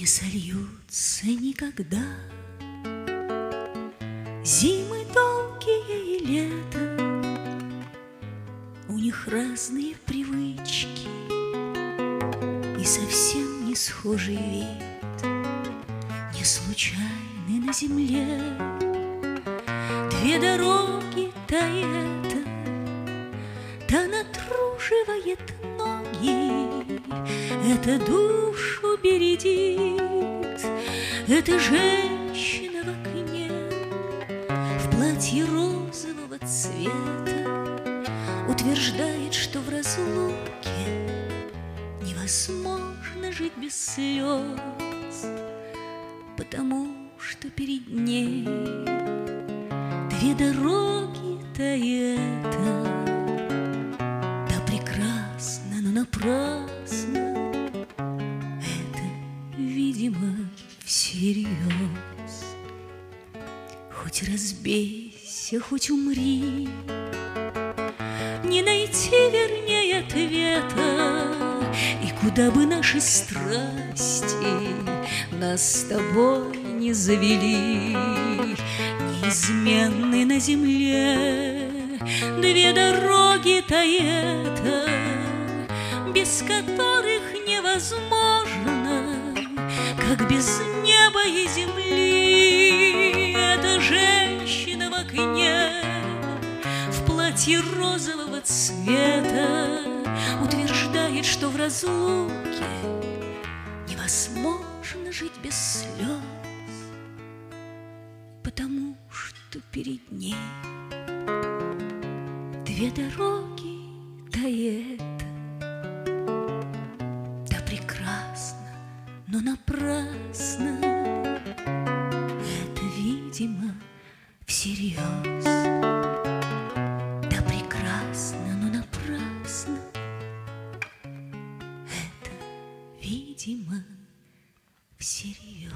не сольются никогда. Зимы долгие и лето, у них разные привычки и совсем не схожий вид, не случайный на земле. Две дороги, та и эта, та натруживает ноги, это душу бередит, это женщина в окне в платье розового цвета утверждает, что в разлуке невозможно жить без слез, потому что перед ней две дороги, та и эта, та прекрасна, но напрасно, это, видимо, всерьез. Хоть разбейся, хоть умри, не найти, вернее, ответа. И куда бы наши страсти нас с тобой не завели, неизменны на земле две дороги, та и эта, без которых невозможно, как без неба и земли. Это женщина в окне в платье розового цвета утверждает, что в разлуке невозможно жить без слез, потому что перед ней две дороги, та и эта, да прекрасно, но напрасно, это, видимо, всерьез. Да прекрасно, но напрасно, это, видимо, всерьез.